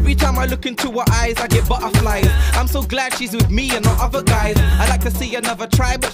Every time I look into her eyes, I get butterflies. I'm so glad she's with me and not other guys. I like to see another try, but